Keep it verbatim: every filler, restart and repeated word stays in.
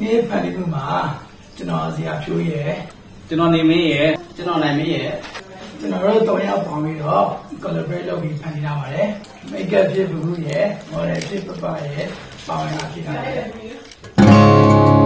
နေ့ဖန်တီးမှုမှာကျွန်တော်ဆရာဖြိုးရဲ့ကျွန်တော်နေမင်းရဲ့ကျွန်တော်နိုင်မင်းရဲ့ကျွန်တော်တို့တော့ရောက်ပေါင်းပြီးတော့ collaborate လုပ်ပြီးဖန်တီးလာပါတယ် makeup ဖြစ်ဘူးရဲ့ model ဖြစ်ပပရဲ့ပါဝင်လာဖြစ်တာလေ